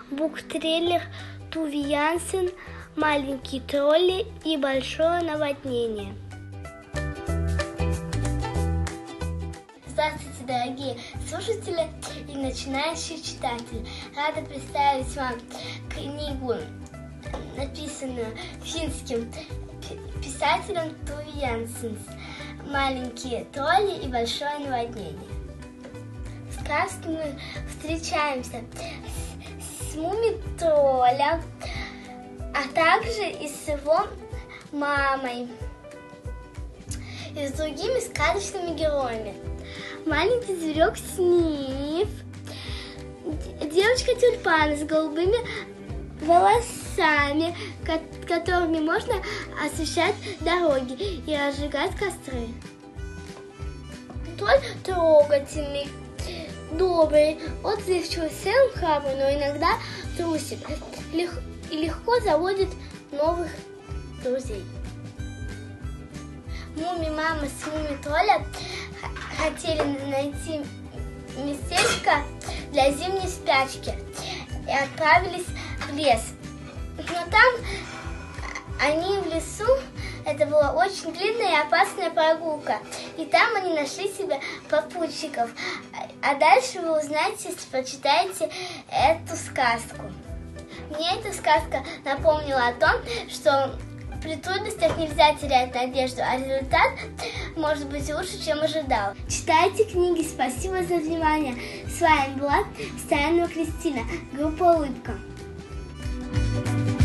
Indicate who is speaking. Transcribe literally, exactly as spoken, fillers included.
Speaker 1: буктрейлер Туви Янсен, маленькие тролли и большое наводнение. Здравствуйте, дорогие слушатели и начинающие читатели! Рада представить вам книгу, написанную финским писателем Туви Янсен, «Маленькие тролли и большое наводнение». В сказке мы встречаемся с, с муми-троллем, а также и с его мамой, и с другими сказочными героями. Маленький зверек Сниф, девочка-тюльпан с голубыми волосами, которыми можно освещать дороги и разжигать костры. Тролль трогательный, добрый, отзывчивый, сам храбрый, но иногда трусит и легко заводит новых друзей. Муми-мама с муми-троллем хотели найти местечко для зимней спячки и отправились в лес. Но там они в лесу, это была очень длинная и опасная прогулка, и там они нашли себе попутчиков. А дальше вы узнаете, если прочитаете эту сказку. Мне эта сказка напомнила о том, что при трудностях нельзя терять надежду, а результат может быть лучше, чем ожидал. Читайте книги. Спасибо за внимание. С вами была Стоянова Кристина, группа «Улыбка».